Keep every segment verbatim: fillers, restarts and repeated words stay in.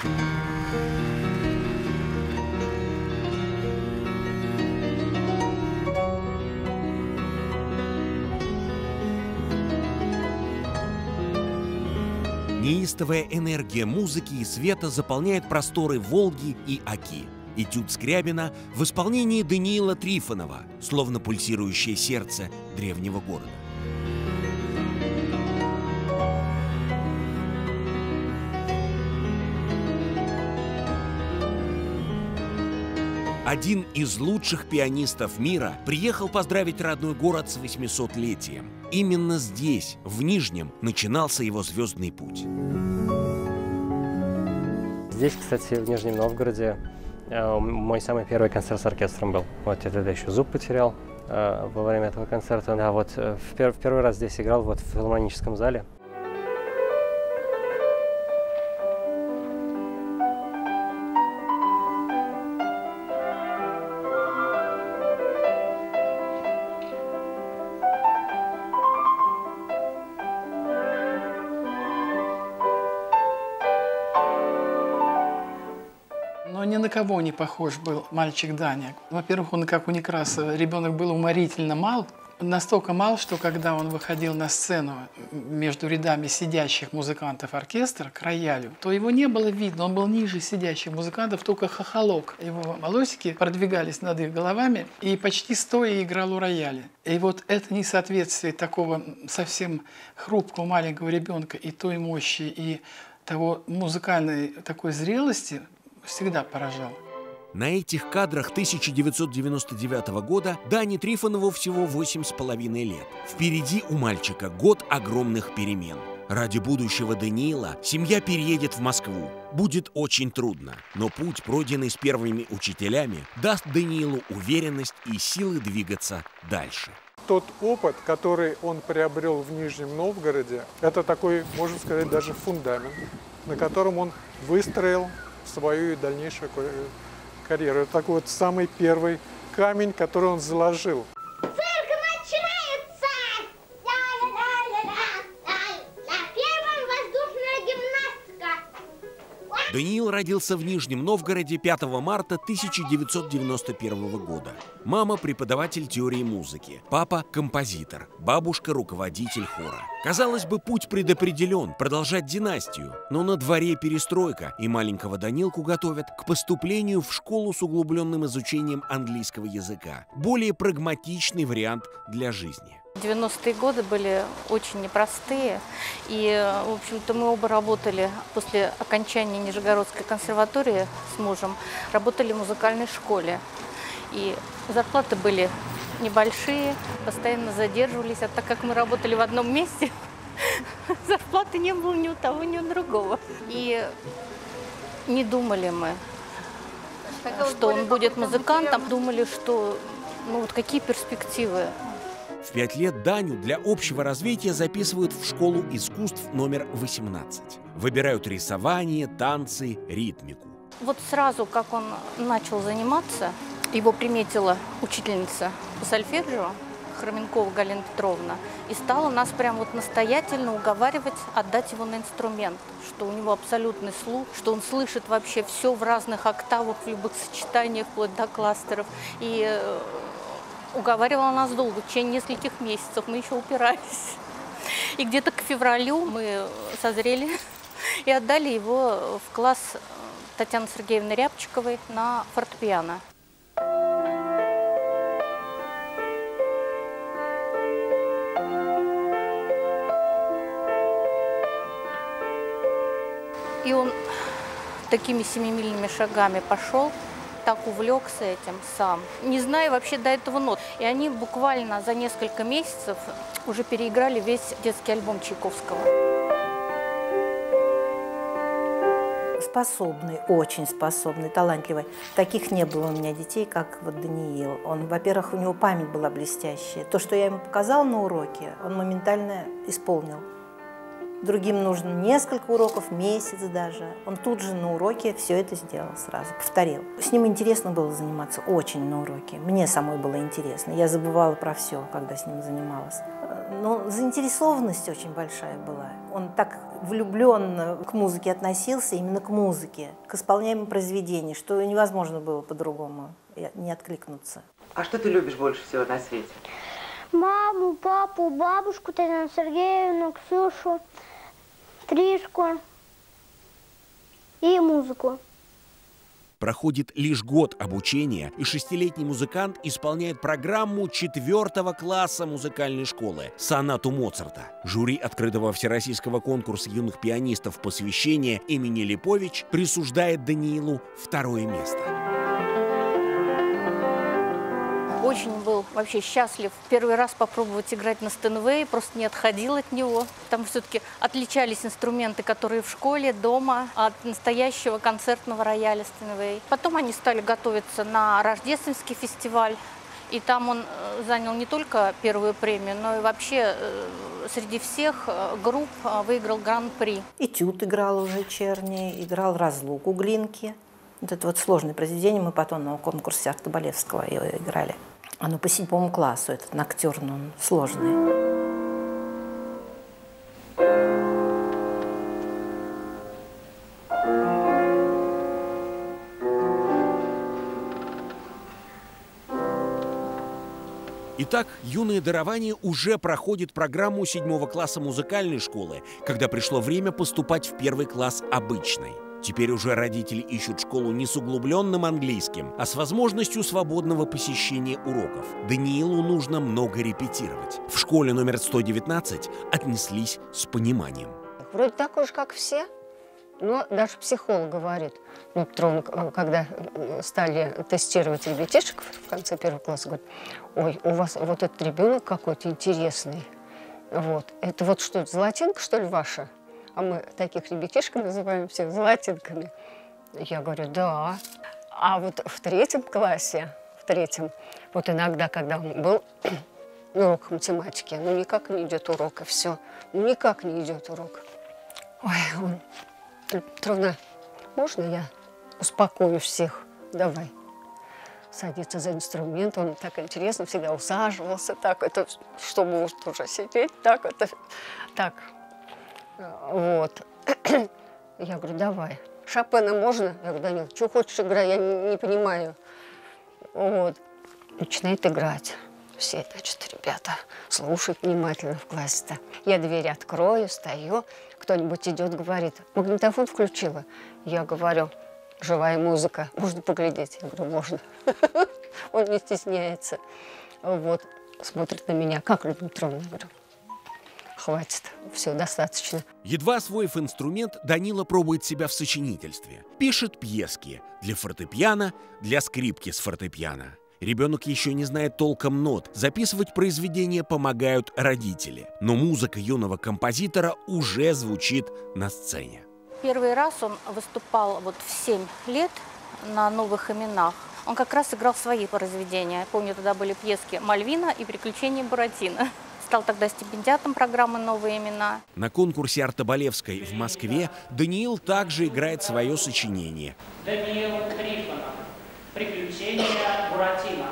Неистовая энергия музыки и света заполняет просторы Волги и Оки. Этюд Скрябина в исполнении Даниила Трифонова, словно пульсирующее сердце древнего города. Один из лучших пианистов мира приехал поздравить родной город с восьмисотлетием. Именно здесь, в Нижнем, начинался его звездный путь. Здесь, кстати, в Нижнем Новгороде мой самый первый концерт с оркестром был. Вот я тогда еще зуб потерял э, во время этого концерта. А вот в, пер в первый раз здесь играл вот в филармоническом зале. Но ни на кого не похож был мальчик Даня. Во-первых, он, как у Некрасова, ребенок был уморительно мал. Настолько мал, что когда он выходил на сцену между рядами сидящих музыкантов оркестра к роялю, то его не было видно. Он был ниже сидящих музыкантов, только хохолок. Его волосики продвигались над их головами и почти стоя играл у рояля. И вот это несоответствие такого совсем хрупкого маленького ребенка и той мощи, и того музыкальной такой зрелости всегда поражал. На этих кадрах тысяча девятьсот девяносто девятого года Дане Трифонову всего восемь с половиной лет. Впереди у мальчика год огромных перемен. Ради будущего Даниила семья переедет в Москву. Будет очень трудно, но путь, пройденный с первыми учителями, даст Даниилу уверенность и силы двигаться дальше. Тот опыт, который он приобрел в Нижнем Новгороде, это такой, можно сказать, даже фундамент, на котором он выстроил свою и дальнейшую карьеру. Это такой вот самый первый камень, который он заложил. Цирк начинается! На первом воздушная гимнастика. Даниил родился в Нижнем Новгороде пятого марта тысяча девятьсот девяносто первого года. Мама – преподаватель теории музыки, папа – композитор, бабушка – руководитель хора. Казалось бы, путь предопределен – продолжать династию, но на дворе перестройка, и маленького Данилку готовят к поступлению в школу с углубленным изучением английского языка. Более прагматичный вариант для жизни. девяностые годы были очень непростые, и, в общем-то, мы оба работали после окончания Нижегородской консерватории с мужем, работали в музыкальной школе. И зарплаты были небольшие, постоянно задерживались, а так как мы работали в одном месте, зарплаты не было ни у того, ни у другого. И не думали мы, что он будет музыкантом, думали, что, ну вот какие перспективы. В пять лет Даню для общего развития записывают в школу искусств номер восемнадцать. Выбирают рисование, танцы, ритмику. Вот сразу, как он начал заниматься, его приметила учительница по сольфеджио Хроменкова Галина Петровна и стала нас прям вот настоятельно уговаривать отдать его на инструмент, что у него абсолютный слух, что он слышит вообще все в разных октавах, в любых сочетаниях, вплоть до кластеров. И уговаривала нас долго, в течение нескольких месяцев, мы еще упирались. И где-то к февралю мы созрели и отдали его в класс Татьяны Сергеевны Рябчиковой на фортепиано. И он такими семимильными шагами пошел, так увлекся этим сам, не зная вообще до этого нот. И они буквально за несколько месяцев уже переиграли весь детский альбом Чайковского. Способный, очень способный, талантливый. Таких не было у меня детей, как вот Даниил. Он, во-первых, у него память была блестящая. То, что я ему показала на уроке, он моментально исполнил. Другим нужно несколько уроков, месяц даже. Он тут же на уроке все это сделал сразу, повторил. С ним интересно было заниматься очень на уроке. Мне самой было интересно. Я забывала про все, когда с ним занималась. Но заинтересованность очень большая была. Он так влюбленно к музыке относился, именно к музыке, к исполняемым произведениям, что невозможно было по-другому не откликнуться. А что ты любишь больше всего на свете? Маму, папу, бабушку, Татьяну Сергеевну, Ксюшу, Тришку и музыку. Проходит лишь год обучения, и шестилетний музыкант исполняет программу четвертого класса музыкальной школы «Сонату Моцарта». Жюри открытого всероссийского конкурса юных пианистов посвящения имени Липович присуждает Даниилу второе место. Очень был вообще счастлив первый раз попробовать играть на Стейнвее, просто не отходил от него. Там все-таки отличались инструменты, которые в школе, дома, от настоящего концертного рояля Стейнвей. Потом они стали готовиться на рождественский фестиваль, и там он занял не только первую премию, но и вообще среди всех групп выиграл гран-при. Этюд играл уже Черни, играл «Разлуку» Глинки. Вот это вот сложное произведение, мы потом на конкурсе Артобалевского его играли. Оно по седьмому классу, этот ноктюрн, он сложный. Итак, юное дарование уже проходит программу седьмого класса музыкальной школы, когда пришло время поступать в первый класс обычной. Теперь уже родители ищут школу не с углубленным английским, а с возможностью свободного посещения уроков. Даниилу нужно много репетировать. В школе номер сто девятнадцать отнеслись с пониманием. Вроде такой же, как все, но даже психолог говорит, ну, Петровна, когда стали тестировать ребятишек в конце первого класса, говорит: ой, у вас вот этот ребенок какой-то интересный. Вот. Это вот что, золотинка, что ли, ваша? А мы таких ребятишек называем всех золотинками. Я говорю: да. А вот в третьем классе, в третьем, вот иногда, когда он был на уроках математики, ну никак не идет урок, и все. Ну никак не идет урок. Ой, он: Петровна, можно я успокою всех? Давай. Садится за инструмент, он так интересно всегда усаживался, так это, чтобы вот уже сидеть, так это, так. Вот. Я говорю: давай. Шопена можно? Я говорю: Данил, что хочешь играть, я не, не понимаю. Вот. Начинает играть. Все, значит, ребята слушают внимательно в классе-то. Я дверь открою, стою, кто-нибудь идет, говорит: магнитофон включила? Я говорю: живая музыка, можно поглядеть? Я говорю: можно. Он не стесняется. Вот. Смотрит на меня: как, Людмила Петровна? Я говорю: хватит, все, достаточно. Едва освоив инструмент, Данила пробует себя в сочинительстве. Пишет пьески для фортепиано, для скрипки с фортепиано. Ребенок еще не знает толком нот, записывать произведения помогают родители. Но музыка юного композитора уже звучит на сцене. Первый раз он выступал вот в семь лет на «Новых именах». Он как раз играл свои произведения. Я помню, тогда были пьески «Мальвина» и «Приключения Буратино». Стал тогда стипендиатом программы «Новые имена». На конкурсе Артобалевской в Москве Даниил также играет свое сочинение. Даниил Трифонов. «Приключения Буратино».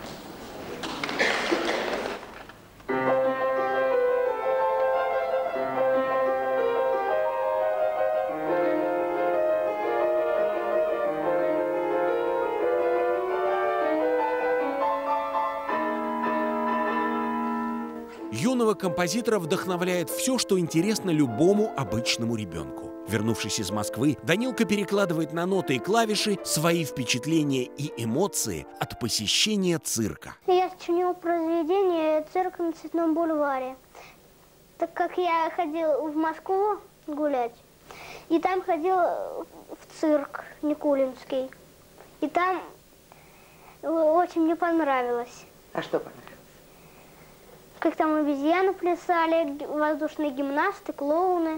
Юного композитора вдохновляет все, что интересно любому обычному ребенку. Вернувшись из Москвы, Данилка перекладывает на ноты и клавиши свои впечатления и эмоции от посещения цирка. Я сочинил произведение «Цирк на Цветном бульваре». Так как я ходил в Москву гулять, и там ходил в цирк Никулинский. И там очень мне понравилось. А что понравилось? Как там обезьяны плясали, воздушные гимнасты, клоуны.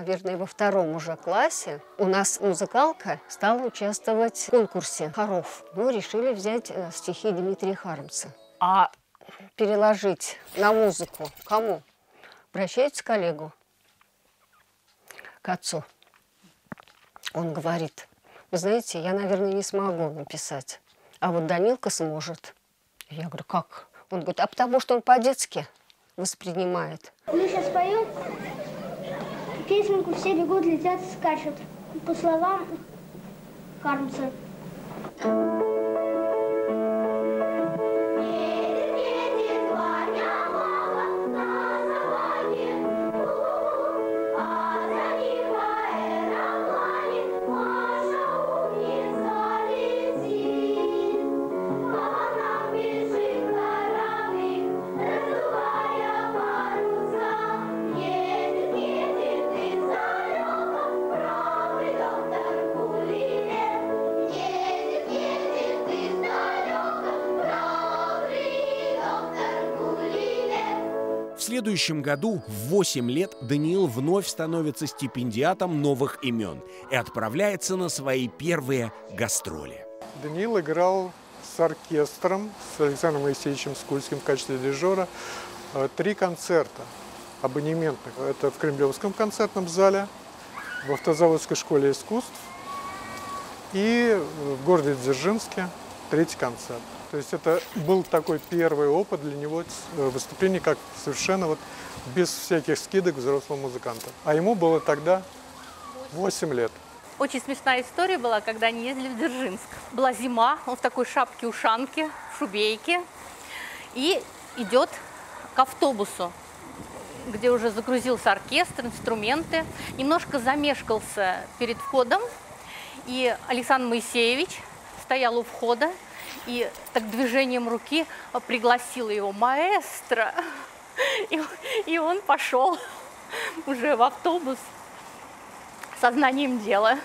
наверное, во втором уже классе у нас музыкалка стала участвовать в конкурсе хоров. Мы решили взять стихи Дмитрия Хармса. А переложить на музыку кому? Обращается к коллегу, к отцу. Он говорит: вы знаете, я, наверное, не смогу написать, а вот Данилка сможет. Я говорю: как? Он говорит: а потому что он по-детски воспринимает. Мы сейчас поем песенку «Все бегут, летят, скачут» по словам Хармса. В следующем году, в восемь лет, Даниил вновь становится стипендиатом новых имен и отправляется на свои первые гастроли. Даниил играл с оркестром, с Александром Моисеевичем Скульским в качестве дирижера, три концерта абонементных. Это в Кремлевском концертном зале, в Автозаводской школе искусств и в городе Дзержинске третий концерт. То есть это был такой первый опыт для него выступления как совершенно вот без всяких скидок взрослого музыканта. А ему было тогда восемь лет. Очень смешная история была, когда они ездили в Дзержинск. Была зима, он в такой шапке-ушанке, в шубейке, и идет к автобусу, где уже загрузился оркестр, инструменты. Немножко замешкался перед входом, и Александр Моисеевич стоял у входа и так движением руки пригласил его: маэстро. И, и он пошел уже в автобус сознанием дела.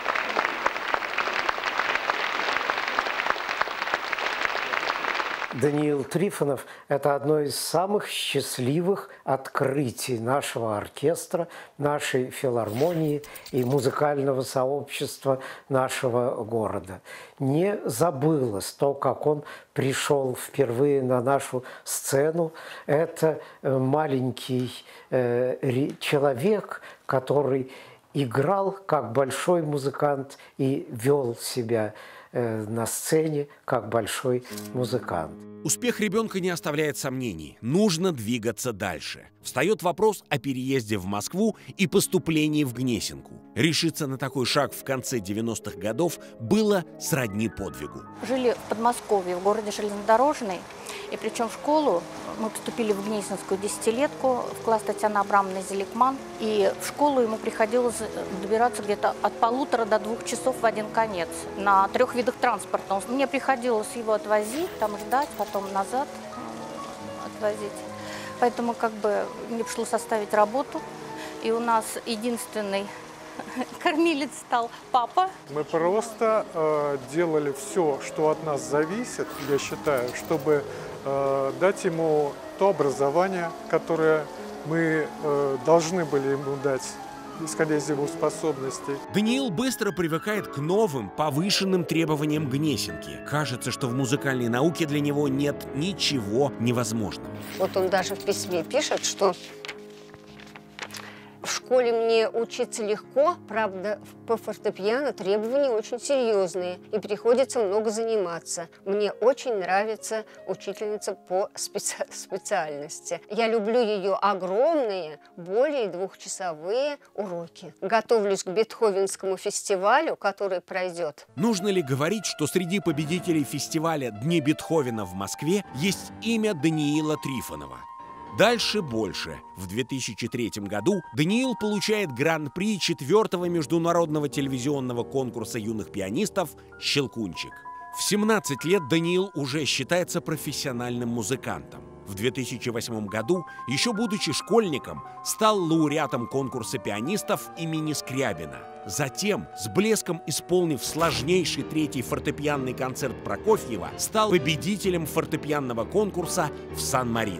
Даниил Трифонов – это одно из самых счастливых открытий нашего оркестра, нашей филармонии и музыкального сообщества нашего города. Не забылось то, как он пришел впервые на нашу сцену. Это маленький э, человек, который играл как большой музыкант и вел себя на сцене как большой музыкант. Успех ребенка не оставляет сомнений. Нужно двигаться дальше. Встает вопрос о переезде в Москву и поступлении в Гнесинку. Решиться на такой шаг в конце девяностых годов было сродни подвигу. Жили в Подмосковье, в городе Железнодорожный. И причем в школу мы поступили в Гнесинскую десятилетку, в класс Татьяны Абрамовны Зеликман. И в школу ему приходилось добираться где-то от полутора до двух часов в один конец на трех видах транспорта. Мне приходилось его отвозить, там ждать, потом назад отвозить. Поэтому как бы мне пришлось составить работу. И у нас единственный кормилец стал папа. Мы просто э, делали все, что от нас зависит, я считаю, чтобы э, дать ему то образование, которое мы э, должны были ему дать, исходя из его способностей. Даниил быстро привыкает к новым, повышенным требованиям Гнесинки. Кажется, что в музыкальной науке для него нет ничего невозможного. Вот он даже в письме пишет, что в школе мне учиться легко, правда, по фортепиано требования очень серьезные, и приходится много заниматься. Мне очень нравится учительница по специ... специальности. Я люблю ее огромные, более двухчасовые уроки. Готовлюсь к Бетховенскому фестивалю, который пройдет. Нужно ли говорить, что среди победителей фестиваля «Дни Бетховена» в Москве есть имя Даниила Трифонова? Дальше больше. В две тысячи третьем году Даниил получает гран-при четвертого международного телевизионного конкурса юных пианистов «Щелкунчик». В семнадцать лет Даниил уже считается профессиональным музыкантом. В две тысячи восьмом году, еще будучи школьником, стал лауреатом конкурса пианистов имени Скрябина. Затем, с блеском исполнив сложнейший третий фортепианный концерт Прокофьева, стал победителем фортепианного конкурса в Сан-Марино.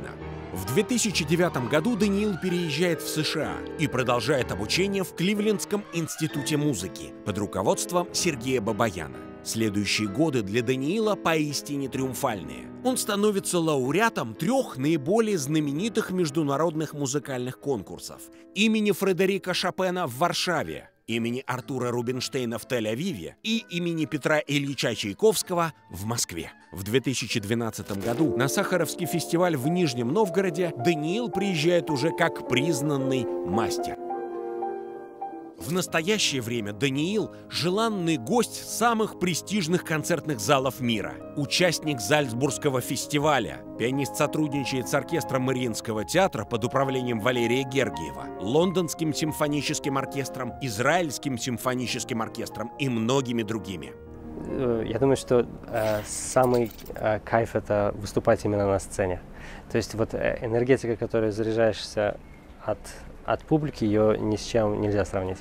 В две тысячи девятом году Даниил переезжает в США и продолжает обучение в Кливлендском институте музыки под руководством Сергея Бабаяна. Следующие годы для Даниила поистине триумфальные. Он становится лауреатом трех наиболее знаменитых международных музыкальных конкурсов: имени Фредерика Шопена в Варшаве, имени Артура Рубинштейна в Тель-Авиве и имени Петра Ильича Чайковского в Москве. В две тысячи двенадцатом году на Сахаровский фестиваль в Нижнем Новгороде Даниил приезжает уже как признанный мастер. В настоящее время Даниил – желанный гость самых престижных концертных залов мира, участник Зальцбургского фестиваля, пианист сотрудничает с оркестром Мариинского театра под управлением Валерия Гергиева, Лондонским симфоническим оркестром, Израильским симфоническим оркестром и многими другими. Я думаю, что э, самый э, кайф – это выступать именно на сцене. То есть вот э, энергетика, которой заряжаешься от, от публики, ее ни с чем нельзя сравнить.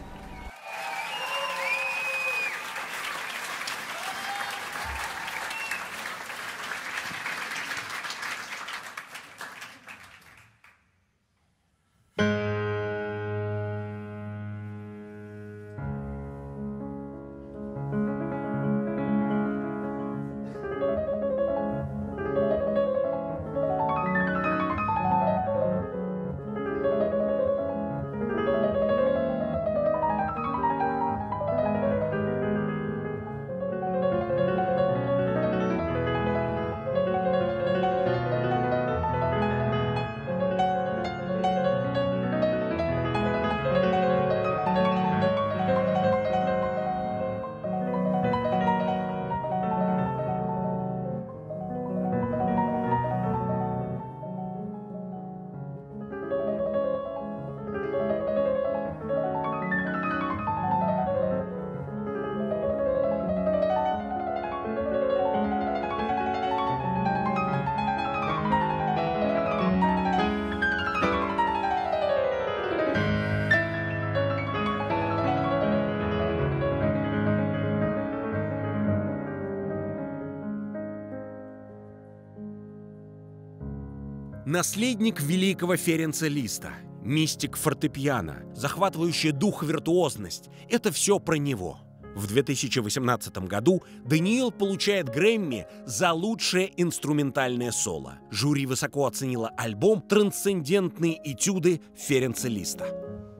Наследник великого Ференца Листа, мистик фортепиано, захватывающая дух виртуозность – это все про него. В две тысячи восемнадцатом году Даниил получает Грэмми за лучшее инструментальное соло. Жюри высоко оценило альбом «Трансцендентные этюды Ференца Листа».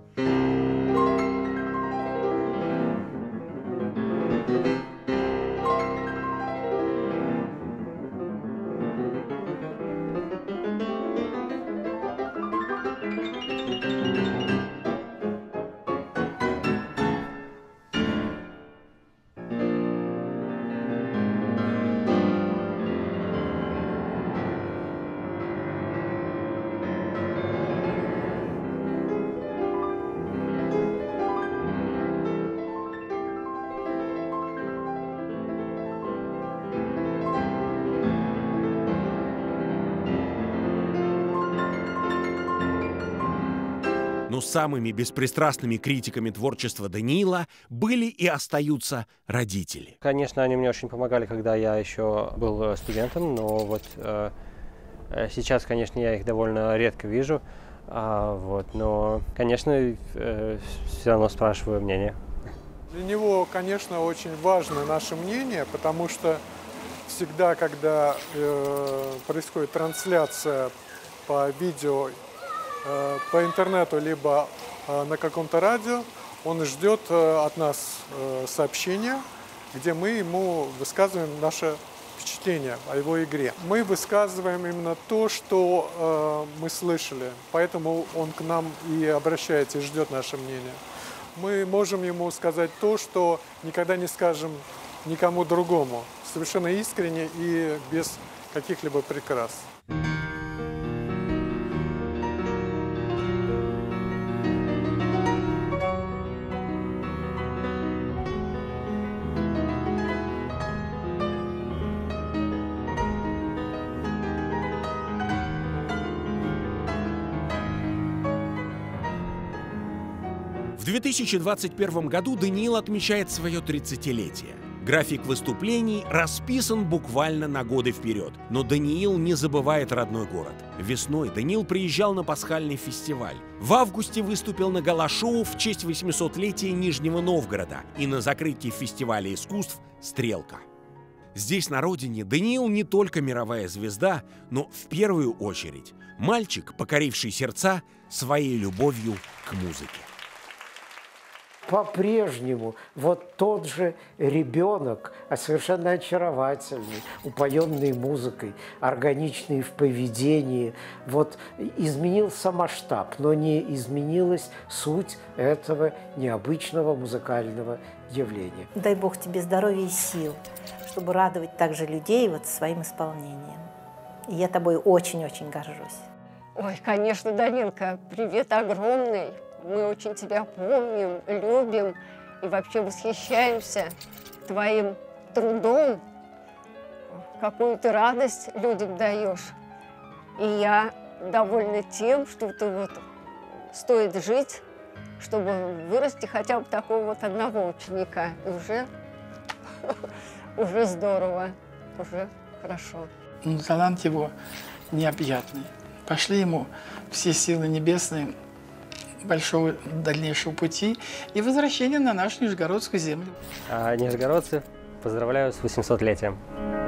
Но самыми беспристрастными критиками творчества Даниила были и остаются родители. Конечно, они мне очень помогали, когда я еще был студентом, но вот э, сейчас, конечно, я их довольно редко вижу, а, вот, но, конечно, э, все равно спрашиваю мнение. Для него, конечно, очень важно наше мнение, потому что всегда, когда э, происходит трансляция по видео, по интернету, либо на каком-то радио, он ждет от нас сообщения, где мы ему высказываем наше впечатление о его игре. Мы высказываем именно то, что мы слышали, поэтому он к нам и обращается, и ждет наше мнение. Мы можем ему сказать то, что никогда не скажем никому другому, совершенно искренне и без каких-либо прикрас. В две тысячи двадцать первом году Даниил отмечает свое тридцатилетие. График выступлений расписан буквально на годы вперед. Но Даниил не забывает родной город. Весной Даниил приезжал на пасхальный фестиваль. В августе выступил на гала-шоу в честь восьмисотлетия Нижнего Новгорода и на закрытии фестиваля искусств «Стрелка». Здесь, на родине, Даниил не только мировая звезда, но в первую очередь мальчик, покоривший сердца своей любовью к музыке. По-прежнему вот тот же ребенок, а совершенно очаровательный, упоенный музыкой, органичный в поведении. Вот изменился масштаб, но не изменилась суть этого необычного музыкального явления. Дай Бог тебе здоровья и сил, чтобы радовать также людей вот своим исполнением. И я тобой очень-очень горжусь. Ой, конечно, Данилка, привет огромный. Мы очень тебя помним, любим и вообще восхищаемся твоим трудом. Какую ты радость людям даешь. И я довольна тем, что ты вот стоит жить, чтобы вырасти хотя бы такого вот одного ученика. И уже, уже здорово, уже хорошо. Ну, талант его необъятный. Пошли ему все силы небесные большого дальнейшего пути и возвращения на нашу Нижегородскую землю. А нижегородцы, поздравляю с восьмисотлетием.